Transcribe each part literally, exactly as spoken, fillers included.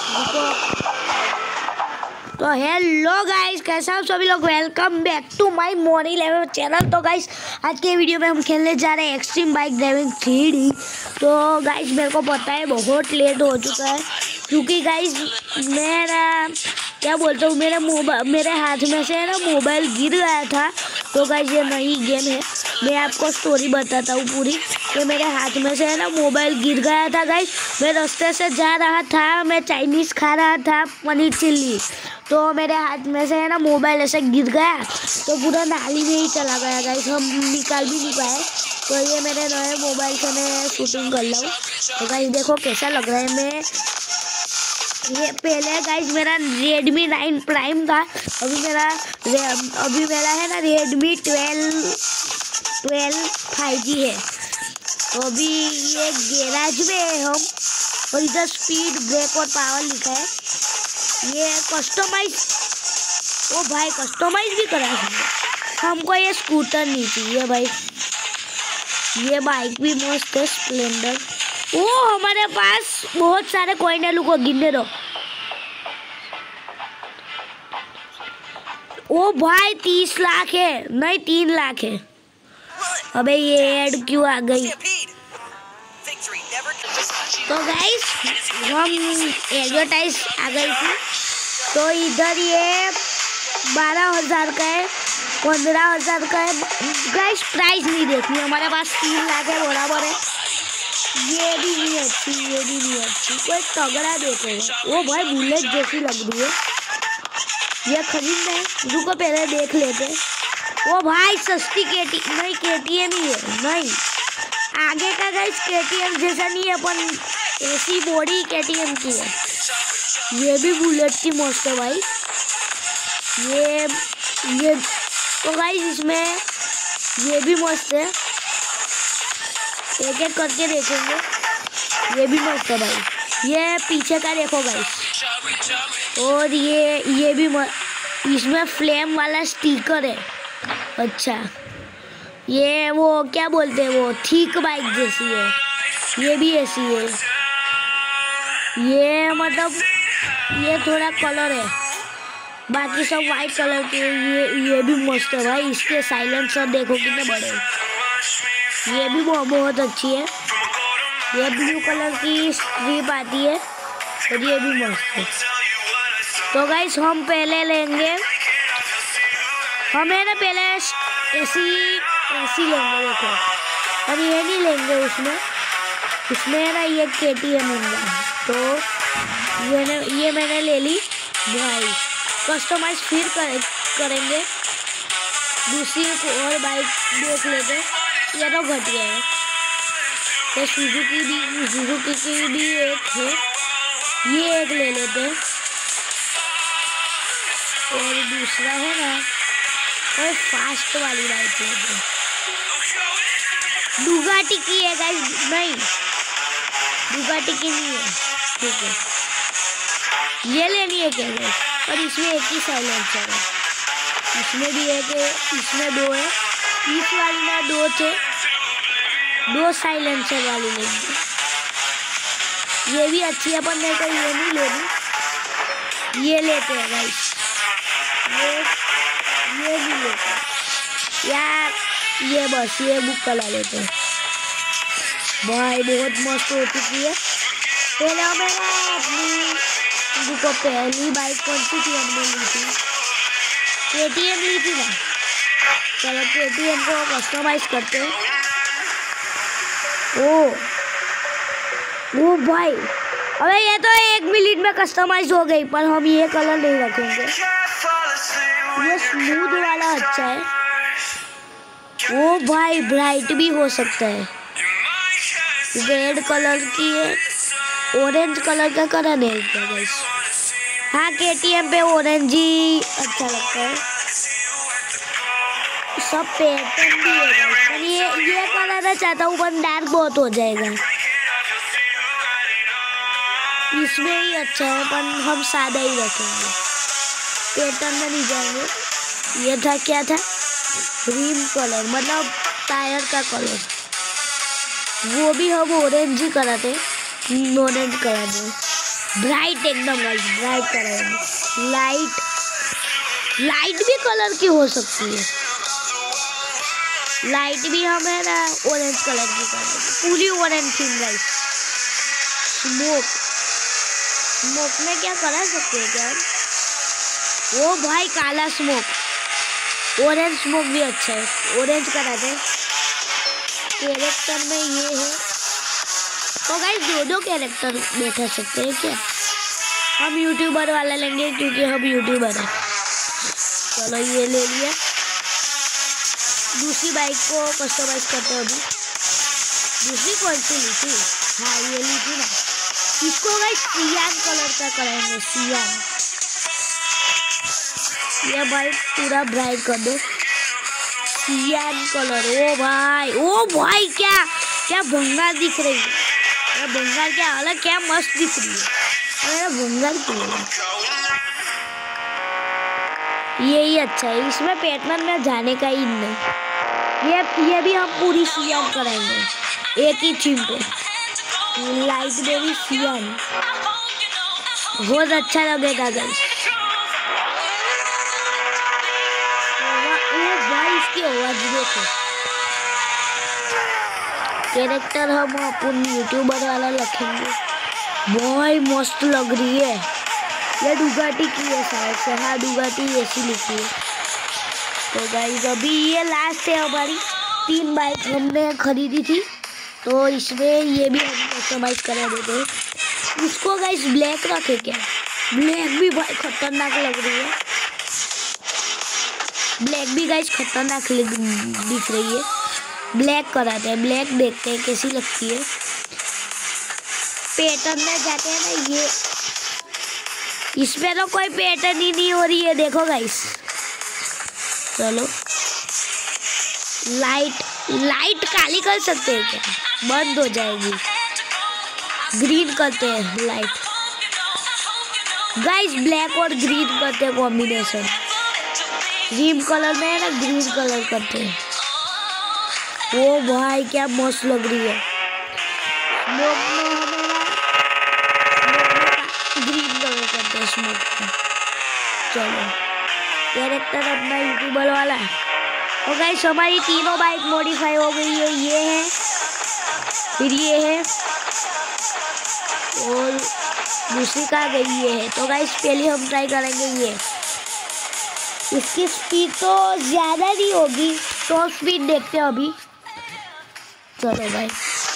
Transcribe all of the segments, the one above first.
तो hello guys, कैसा हो सभी लोग। Welcome back to my morning level channel. तो गाइस आज के वीडियो में हम खेलने जा रहे हैं extreme bike driving three D. तो गाइस मेरे को पता है बहुत लेट हो चुका है, क्योंकि गाइस मेरा क्या बोलता हूँ मेरे मोबाइल मेरे हाथ में से है ना मोबाइल गिर गया था। तो गाइस ये नई गेम है, मैं आपको स्टोरी बताता हूँ पूरी। तो मेरे हाथ में से है ना मोबाइल गिर गया था गाइस। मैं रास्ते से जा रहा था, मैं चाइनीज़ खा रहा था पनीर चिल्ली, तो मेरे हाथ में से है ना मोबाइल ऐसे गिर गया, तो पूरा नाली में ही चला गया गाइस। हम निकाल भी नहीं पाए। तो ये मेरे नए मोबाइल से मैं शूटिंग कर रहा हूँ। तो गाइस देखो कैसा लग रहा है। मैं ये पहले गाइस मेरा रेडमी नाइन प्राइम था, अभी मेरा अभी मेरा है ना Redmi twelve twelve five G है। तो अभी ये गैराज में है हम, और इधर स्पीड ब्रेक और पावर लिखा है। ये कस्टमाइज, ओ भाई कस्टमाइज भी करा सकते। हमको ये स्कूटर नहीं चाहिए भाई, ये बाइक भी मस्त है स्प्लेंडर। ओ हमारे पास बहुत सारे कॉइन है, लुको गिनने दो। ओ भाई तीस लाख है, नहीं तीन लाख है। अबे ये ऐड क्यों आ गई। तो गाइस हम एडवर्टाइज आ गई थी, तो इधर ये बारह हजार का है, पंद्रह हजार का है गाइस। प्राइस नहीं देखनी, हमारे पास तीन लाख है बराबर है। ये भी नहीं अच्छी, ये भी नहीं अच्छी, कोई तगड़ा देखेगा। वो भाई बुलेट जैसी लग रही है, ये खरीदना है, रुको पहले देख लेते। वो भाई सस्ती केटी नहीं, केटीएम ही है, नहीं आगे का गाइस केटीएम जैसा नहीं है, अपन ऐसी बॉडी केटीएम की है। ये भी बुलेट की मस्त है भाई। ये ये तो गाइस इसमें ये भी मस्त है, एक एक करके देखेंगे। ये भी मस्त है भाई, ये पीछे का देखो गाइस। और ये ये भी इसमें फ्लेम वाला स्टिकर है। अच्छा ये वो क्या बोलते हैं, वो थिक बाइक जैसी है, ये भी ऐसी है। ये मतलब ये थोड़ा कलर है, बाकी सब वाइट कलर के। ये ये भी मस्त है भाई, इसके साइलेंसर देखो कितने बड़े। ये भी बहुत अच्छी है, ये ब्लू कलर की स्ट्रिप आती है, और ये भी मस्त है। तो गाइस हम पहले लेंगे, हमें ना पहले ऐसी ऐसी लेंगे। देखो हम ये नहीं लेंगे, उसमें उसमें ना ये केटीएम होगा। तो ये ने, ये मैंने ले ली भाई। कस्टमाइज फिर कर, करेंगे दूसरी और बाइक देख लेते। ये तो घटिया है, तो सुजुकी भी सुजुकी की भी एक है, ये एक ले लेते हैं। और दूसरा है ना और फास्ट वाली बाइक लेते हैं, डुगाटी की है गाइस, नहीं डुगाटी की नहीं है, ठीक है ये लेनी है क्या गाइस। और इसमें एक ही साइलेंसर है, इसमें भी एक है, इसमें दो है, इस वाली में दो थे, दो साइलेंसर वाली लेंगे। ये भी अच्छी है, पर मेरे को ये नहीं लेनी, ये लेते हैं गाइस। ये ये भी लेते हैं यार, ये बस ये बुक करा लेते हैं भाई। बहुत मस्त हो चुकी है। पहले हमें अपनी को पहली बाइक कौन सी थी हमने ली थी, केटीएम ली थी ना। चलो केटीएम को कस्टमाइज करते हैं। ओ ओ भाई, अबे ये तो एक मिनट में कस्टमाइज हो गई, पर हम ये कलर नहीं रखेंगे, ये स्मूथ वाला अच्छा है। ओ भाई ब्राइट भी हो सकता है, रेड कलर की है, ऑरेंज कलर का कलर नहीं क्या गाइस। हाँ केटीएम पे ऑरेंज ही अच्छा लगता है, सब पैटर्न भी है गाइस। ये ये कलर मैं चाहता हूँ, पर डार्क बहुत हो जाएगा, इसमें ही अच्छा है, पर हम सादा ही रखेंगे, पैटर्न में नहीं जाएंगे। ये था क्या था, रिम कलर मतलब टायर का कलर, वो भी हम ऑरेंज ही कराते, ऑरेंज करा दे। ब्राइट एकदम गाइस, ब्राइट करेंगे। लाइट लाइट भी कलर की हो सकती है, लाइट भी हमें ना ऑरेंज कलर की करेंगे, पूरी orange theme guys. Smoke smoke में क्या करा सकते हैं क्या? वो भाई काला स्मोक, ऑरेंज स्मोक भी अच्छा है, ऑरेंज करा दे। कैरेक्टर में ये है तो गाइस दो दो कैरेक्टर बैठा सकते हैं क्या? हम यूट्यूबर वाला लेंगे क्योंकि हम यूट्यूबर हैं। चलो ये ले लिया। दूसरी बाइक को कस्टमाइज करते हैं अभी। दूसरी कौन सी ली थी? हाँ ये ली थी ना। इसको गाइस सियान कलर का कराएंगे, सियान। ये भाई पूरा ब्राइट कर दो, सियान कलर। ओ भाई ओ भाई क्या क्या भंगार दिख रही है, भंगार क्या अलग, क्या मस्त दिख रही है। मेरा भंगार क्यों? ये ही अच्छा है, इसमें पैटर्न में जाने का ही नहीं। ये ये भी हम पूरी सियान कराएंगे एक ही थीम पे। लाइट बेबी सियान बहुत अच्छा लगेगा गाइस। भाई इसकी आवाज देखो। कैरेक्टर हम अपन यूट्यूबर वाला रखेंगे। भाई मस्त लग रही है। ये डुगाटी की है शायद से, हाँ डुगाटी ऐसी लिखी है। तो गाइस अभी ये लास्ट है हमारी, तीन बाइक हमने खरीदी थी तो इसमें ये भी हम कस्टमाइज करा देते हैं। इसको गाइस ब्लैक रखे क्या? ब्लैक भी भाई खतरनाक लग रही है, ब्लैक भी गाइस खतरनाक दिख रही है। ब्लैक कराते हैं, ब्लैक देखते हैं कैसी लगती है। पैटर्न में जाते हैं ना, ये इसमें तो कोई पैटर्न ही नहीं हो रही है, देखो गाइस। चलो लाइट लाइट काली कर सकते हैं क्या? बंद हो जाएगी। ग्रीन करते हैं लाइट गाइस, ब्लैक और ग्रीन करते हैं कॉम्बिनेशन। रिम कलर में है ना, ग्रीन कलर करते हैं। ओ भाई क्या मस्त लग रही है। स्मोक में हमें ना ग्रीन कलर करते हैं स्मोक में। चलो कैरेक्टर अपना यूट्यूबर वाला है। और गाइस हमारी तीनों बाइक मॉडिफाई हो गई है। ये है, फिर ये है और दूसरी कहाँ गई? ये है। तो गाइस पहले हम ट्राई करेंगे ये। इसकी स्पीड तो ज़्यादा नहीं होगी, तो स्पीड देखते हैं अभी। चलो भाई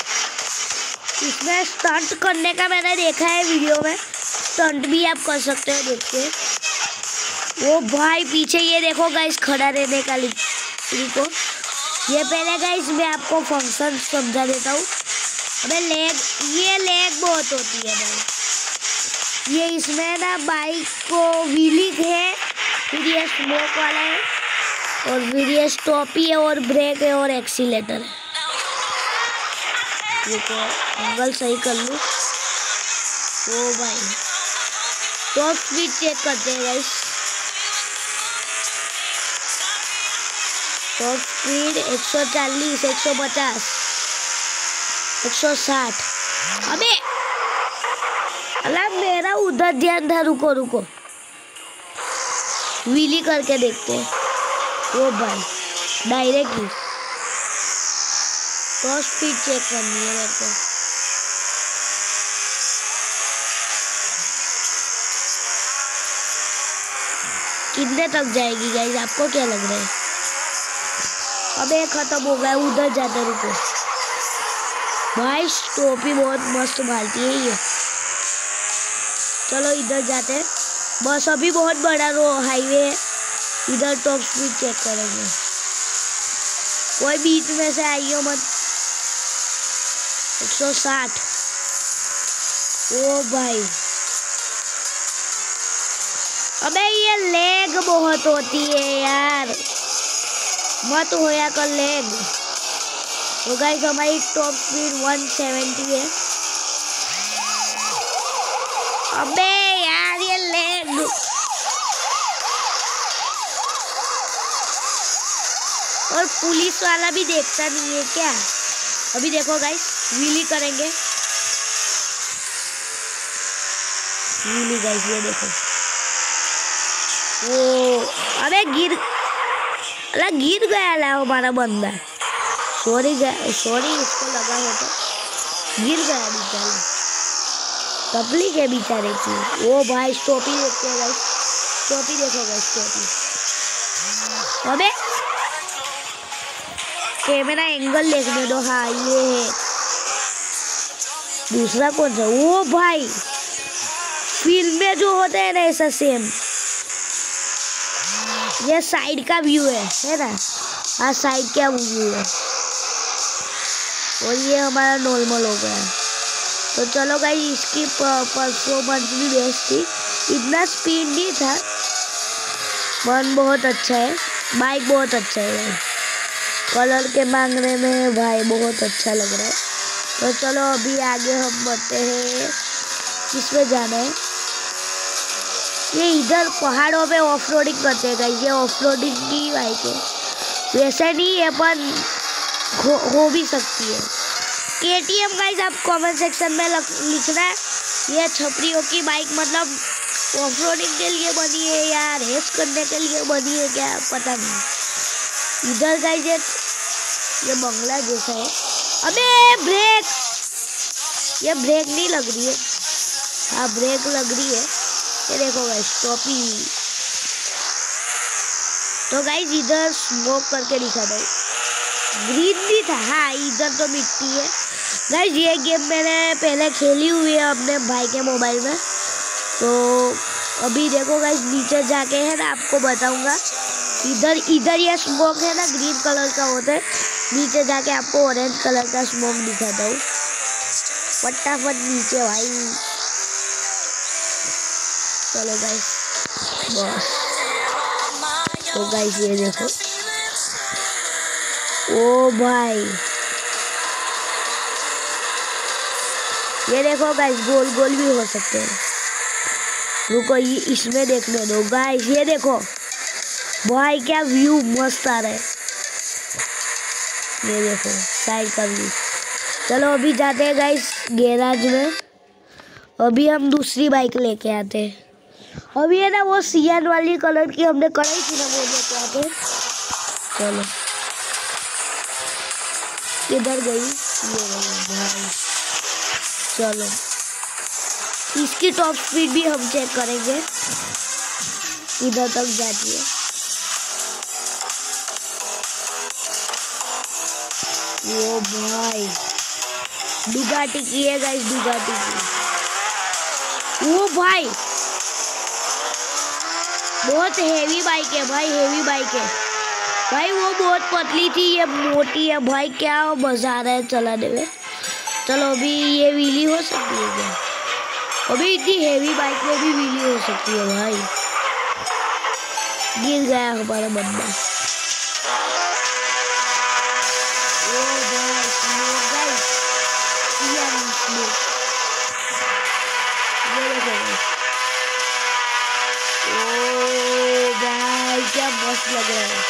इसमें स्टंट करने का मैंने देखा है वीडियो में, स्टंट भी आप कर सकते हो देख के। वो भाई पीछे ये देखो गाइस, खड़ा रहने का को। ये पहले गाइस मैं आपको फंक्शन समझा देता हूँ। अबे लेग, ये लेग बहुत होती है भाई। ये इसमें ना बाइक को व्हीली है, फिर ये स्मोक वाला है, और फिर ये स्टॉपी है, और ब्रेक है, और एक्सीलेटर है। देखो एंगल सही कर लूँ। ओ भाई टॉप स्पीड चेक करते हैं गाइस। टॉप स्पीड एक सौ चालीस, एक सौ पचास, एक सौ साठ। अबे अल्लाह मेरा उधर ध्यान था। रुको रुको व्हीली करके देखते हैं। वो भाई डायरेक्टली टॉप स्पीड चेक करनी है मेरे को। कितने तक जाएगी गाइस, आपको क्या लग रहा है? अबे खत्म हो गया, उधर जाते। रुको भाई टोपी बहुत मस्त मारती है ये। चलो इधर जाते हैं। बस अभी बहुत बड़ा रो हाईवे है, इधर टॉप स्पीड चेक करेंगे। कोई बीच में से आइयो मत। एक सौ साठ। ओ भाई अबे ये लेग बहुत होती है यार, मत होया कर लेग। तो गाइस हमारी टॉप स्पीड एक सौ सत्तर है। अबे यार ये लेग। और पुलिस वाला भी देखता नहीं है क्या? अभी देखो गाइस व्हीली करेंगे। व्हीली गाइस, ये देखो। वो अरे गिर अरे गिर गया ला हमारा बंदा। सॉरी सॉरी, इसको लगा है तो गिर गया बेचारा। तकलीफ है बेचारे की। वो भाई टोपी देखते हैं गाइस, टोपी देखो गाइस, टोपी। अबे कैमरा एंगल देखने दो। हाँ ये है। दूसरा कौन सा? वो भाई फिल्म में जो होता है ना ऐसा सेम। ये साइड का व्यू है है ना? हाँ साइड का व्यू है। और ये हमारा नॉर्मल हो गया। तो चलो गाइस, इसकी परफॉर्मेंस भी बेस्ट थी, इतना स्पीड नहीं था। मन बहुत अच्छा है, बाइक बहुत अच्छा है। कलर के मांगने में भाई बहुत अच्छा लग रहा है। तो चलो अभी आगे हम बढ़ते हैं। किसमें जाना है? ये इधर पहाड़ों पे ऑफ रोडिंग करते हैं गाइस। ये ऑफ रोडिंग की बाइक है, वैसे नहीं है पर हो, हो भी सकती है। के टी एम गाइस आप कमेंट सेक्शन में लिखना। ये छपरियों की बाइक मतलब ऑफ रोडिंग के लिए बनी है या रेस करने के लिए बनी है, क्या पता नहीं। इधर गाइस ये ये बंगला जैसा है। अबे ब्रेक, ये ब्रेक नहीं लग रही है। हाँ ब्रेक लग रही है। ये देखो गाइस टोपी। तो गाइस इधर स्मोक करके दिखा दो। ग्रीन भी था। हाँ इधर तो मिट्टी है गाइस। ये गेम मैंने पहले खेली हुई है अपने भाई के मोबाइल में। तो अभी देखो गाइस नीचे जाके है ना आपको बताऊंगा। इधर इधर ये स्मोक है ना ग्रीन कलर का होता है, नीचे जाके आपको ऑरेंज कलर का स्मोक दिखाता हूँ। फटाफट नीचे भाई। चलो गाइस बस। तो गाइस ये देखो। ओ भाई ये देखो गाइस, गोल गोल भी हो सकते हैं। रुको ये इसमें देखने दो गाइस। ये देखो भाई क्या व्यू मस्त आ रहा है। ये देखो साइड का व्यू। चलो अभी जाते हैं गाइस गैराज में। अभी हम दूसरी बाइक लेके आते हैं। अभी है ना वो सियान वाली कलर की हमने कराई थी ना, वो लेके आते। चलो किधर गई? ये गई भाई। चलो इसकी टॉप स्पीड भी हम चेक करेंगे, इधर तक जाती है। वो भाई डुगाटी की है गाइस, डुगाटी की। वो भाई बहुत हेवी बाइक है भाई, हेवी बाइक है भाई। वो बहुत पतली थी, ये मोटी है भाई। क्या मजा आ रहा है चलाने में। चलो अभी ये व्हीली हो सकती है क्या? अभी इतनी हेवी बाइक में भी व्हीली हो सकती है भाई। गिर गया हमारा बंदा। ओ भाई स्मोक गाइस, ये स्मोक। ये देखो ओ भाई क्या मस्त लग रहा है।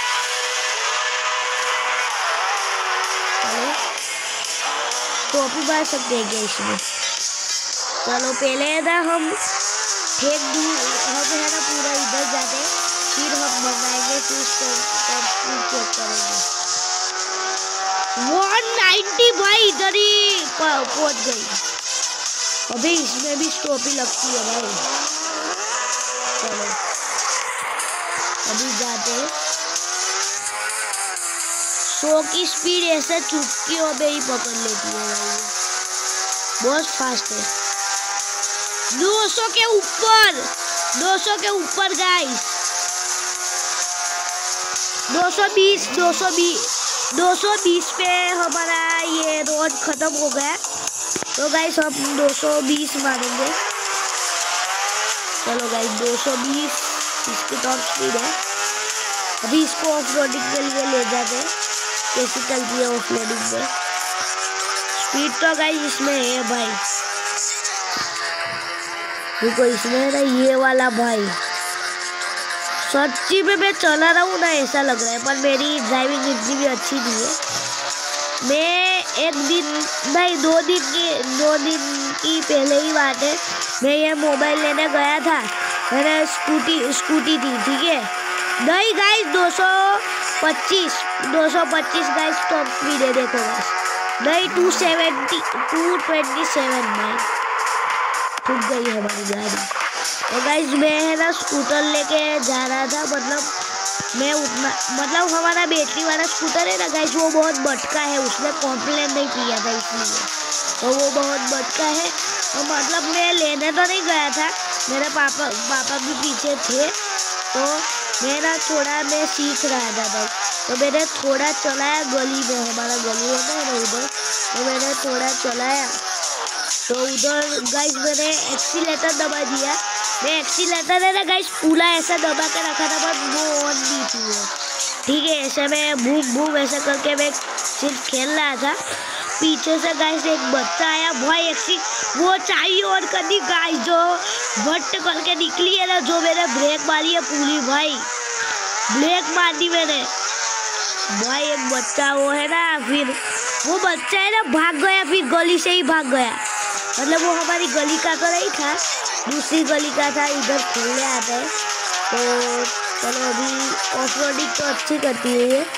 चलो टोपी मार सकते हैं क्या इसमें? चलो पहले है ना हम एक दूर हम है ना पूरा इधर जाते हैं, फिर हम मंगाएंगे, फिर चेक करेंगे। वन नाइंटी भाई इधर ही पहुंच गई। अभी इसमें भी टोपी लगती है भाई। चलो अभी जाते हैं। सौ की स्पीड ऐसे चुटकियों में ही पकड़ लेती है भाई, बहुत फास्ट है। दो सौ के ऊपर, दो सौ के ऊपर गाइस। दो सौ बीस, दो सौ बीस, दो सौ बीस पे हमारा ये रोड खत्म हो गया। तो गाइस हम दो सौ बीस मारेंगे। चलो गाइस दो सौ बीस इसकी टॉप स्पीड है। अभी इसको ऑफ रोडिंग के लिए ले जाते हैं, कैसी चलती है ऑफ रोडिंग में। स्पीड तो गाइस इसमें है भाई। देखो इसमें ना ये वाला भाई, सच्ची में मैं चला रहा हूँ ना ऐसा लग रहा है, पर मेरी ड्राइविंग इतनी भी अच्छी नहीं है। मैं एक दिन नहीं दो दिन की दो दिन की पहले ही बात है, मैं ये मोबाइल लेने गया था, मैंने स्कूटी स्कूटी थी, ठीक है। नहीं गाइस दो सौ पच्चीस दो सौ पच्चीस गाइस टॉप स्पीड है, देखो गाइस। नहीं two seventy two twenty seven भाई, ठुक गई हमारी गाड़ी। तो गाइस मैं है ना स्कूटर लेके जा रहा था, मतलब मैं उतना मतलब हमारा बैटरी वाला स्कूटर है ना गाइस, वो बहुत बटका है, उसने कॉम्प्लेन नहीं किया था इसलिए, तो वो बहुत बटका है। तो मतलब मैं लेने तो नहीं गया था, मेरे पापा पापा भी पीछे थे, तो मैं ना थोड़ा मैं सीख रहा था भाई, तो मैंने थोड़ा चलाया गली में, हमारा गली होता है ना उधर, तो मैंने थोड़ा चलाया, तो उधर गाइस मैंने एक्सीलेटर दबा दिया। मैं एक्सीलेटर है ना गाइस पूरा ऐसा दबा के रखा था, बट वो ऑन नहीं थी वो, ठीक है। ऐसे मैं बूम बूम ऐसा करके मैं सिर्फ खेल रहा था, पीछे से गाइस एक बच्चा आया भाई, एक्सी वो चाहिए और कभी गाइस जो भट्ट करके निकली है ना, जो मैंने ब्रेक मारी है पूरी भाई, ब्रेक मार दी मैंने भाई। एक बच्चा वो है ना, फिर वो बच्चा है ना भाग गया, फिर गली से ही भाग गया, मतलब वो हमारी गली का तो नहीं था, दूसरी गली का था, इधर खेलने आता है। तो चलो अभी ऑफ रोडिंग तो अच्छी करती है ये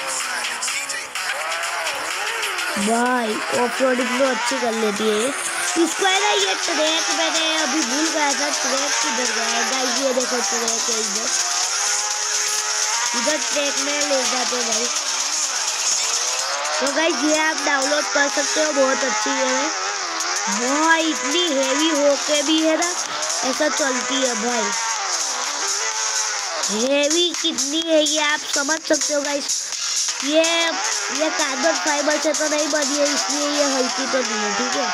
भाई, ऑफ रोडिंग तो अच्छी कर लेती है ये। इसको है ना ये ट्रैक मैंने अभी भूल गया था, ट्रैक किधर गया है गाइस, ये देखो ट्रैक है इधर, इधर ट्रैक में ले जाते हैं भाई। तो गाइस ये आप डाउनलोड कर सकते हो, बहुत अच्छी है भाई, इतनी हेवी होके भी है ना ऐसा चलती है भाई, हेवी कितनी है ये आप समझ सकते हो गाइस। ये ये कार्बन फाइबर से तो नहीं बनी है, इसलिए ये हल्की तो नहीं है, ठीक है।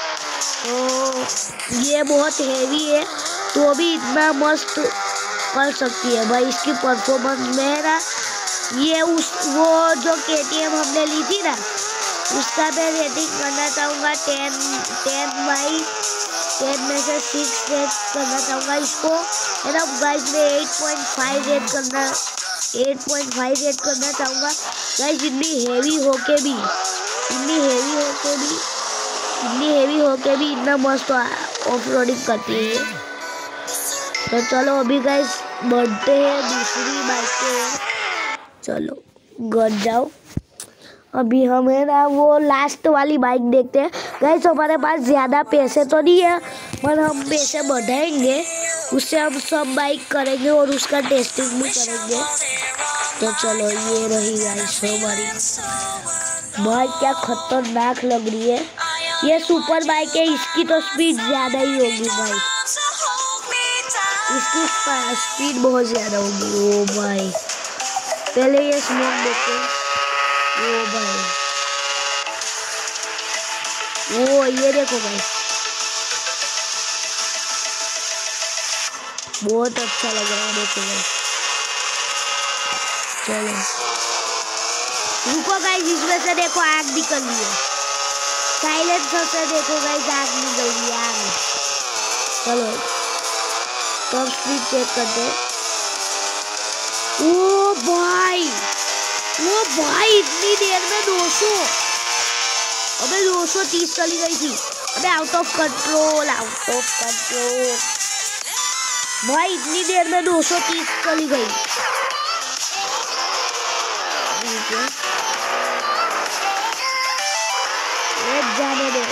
तो ये बहुत हेवी है, तो भी इतना मस्त कर सकती है भाई, इसकी परफॉर्मेंस में है ना, ये उस वो जो के टी एम हमने ली थी ना, उसका मैं रेटिंग करना चाहूँगा टेन टेन बाई टेन में से सिक्स रेट करना चाहूँगा इसको, है ना गाइस। मैं एट पॉइंट फाइव रेट करना एट पॉइंट फाइव रेट करना चाहूँगा गाइस। इतनी हेवी होके भी इतनी हेवी होके भी इतनी हेवी होके भी इतना मस्त ऑफ रोडिंग करती है। तो चलो अभी गाइस बढ़ते हैं दूसरी बाइक पे, चलो घर जाओ। अभी हम है ना वो लास्ट वाली बाइक देखते हैं गाइस। हमारे पास ज़्यादा पैसे तो नहीं है, पर हम पैसे बढ़ाएंगे, उससे हम सब बाइक करेंगे और उसका टेस्टिंग भी करेंगे। तो चलो ये रही गाइस हमारी बाइक, क्या खतरनाक लग रही है। ये सुपर बाइक है, इसकी तो स्पीड ज़्यादा ही होगी भाई, इसकी स्पीड बहुत ज़्यादा होगी। ओ भाई पहले ये स्मोक देखते हैं, ओ भाई ओ ये देखो भाई, बहुत अच्छा लग रहा है, देखो भाई। चलो रुको गाइस, इसमें से देखो आग निकल रही है, साइलेंसर से देखो गाइस आग निकल रही है, आग। चलो टॉप स्पीड चेक करते हैं। ओ भाई ओ भाई इतनी देर में दो सौ, अबे दो सौ तीस चली गई थी, अबे out of control out of control भाई, इतनी देर में दो सौ तीस चली गई। जाने दो,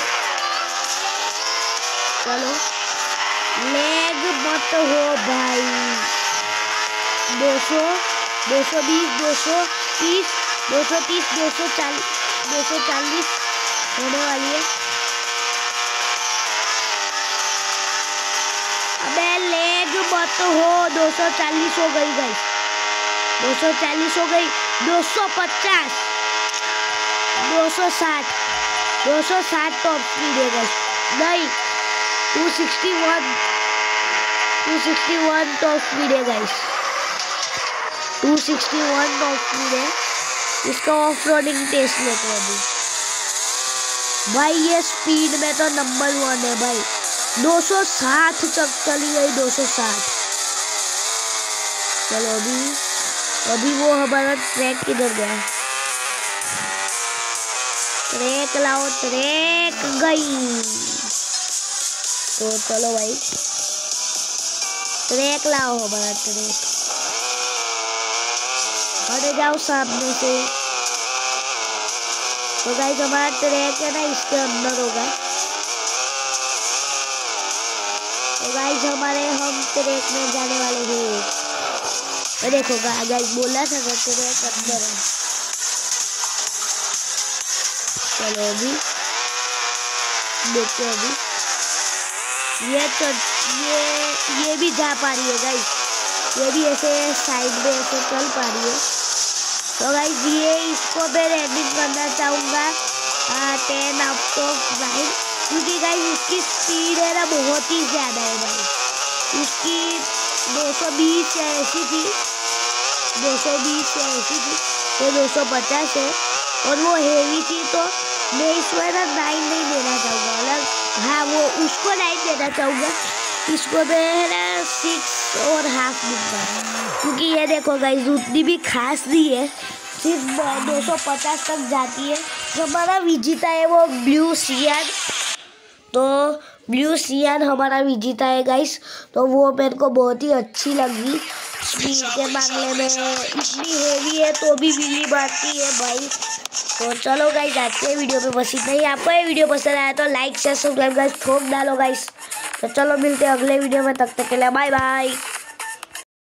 चलो लेग मत हो भाई। दो सौ दो सौ बीस दो सौ तीस दो सौ तीस दो सौ चालीस दो सौ चालीस होने वाली है। अबे लेग मत हो, दो सौ चालीस हो गई गाइस, दो सौ चालीस हो गई, दो सौ पचास दो सौ साठ दो सौ साठ टॉप स्पीड है गाइस, नहीं two sixty one two sixty one top speed है guys, two sixty one top speed है। इसका ऑफ रोडिंग टेस्ट लेते हैं अभी भाई। ये स्पीड में तो नंबर वन है भाई, दो सौ साठ तक चली गई, दो सौ साठ। चलो अभी अभी वो हमारा ट्रैक किधर गया, ट्रैक लाओ, ट्रैक गई। तो चलो भाई ट्रैक लाओ हमारा ट्रैक, हट जाओ सामने से। तो गाइस हमारा ट्रैक है ना इसके अंदर होगा। तो गाइस हमारे हम ट्रैक में जाने वाले हैं। तो देखो गाइस बोला था ना ट्रैक अंदर है। चलो अभी देखते अभी ये तो ये ये भी जा पा रही है गाइस, ये भी ऐसे साइड में ऐसे चल पा रही है। तो गाइस ये इसको मैं रेटिंग करना चाहूँगा टेन आउट ऑफ नाइन, क्योंकि गाइस इसकी स्पीड है ना बहुत ही ज़्यादा है भाई। इसकी दो सौ बीस या ऐसी थी, दो सौ बीस या ऐसी थी, ये दो सौ पचास है और वो हेवी थी। तो मैं इसको ना नाइन नहीं देना चाहूँगा, मतलब हाँ वो उसको नाइन देना चाहूँगा, इसको मैं है ना सिक्स और हाफ दूँगा, क्योंकि ये देखो गाइस उतनी भी खास नहीं है, सिर्फ दो सौ पचास तक जाती है। जो हमारा विजेता है वो ब्लू सियान, तो ब्लू सियान हमारा विजेता है गाइस। तो वो मेरे को बहुत ही अच्छी लगी स्पीड के मामले में, इतनी हेवी है तो भी बिजली मारती है भाई। तो चलो गाइस आज के वीडियो में बस इतना ही। आपको ये वीडियो पसंद आया तो लाइक शेयर सब्सक्राइब गाइस ठोक डालो गाइस। तो चलो मिलते हैं अगले वीडियो में, तब तक के लिए बाय बाय।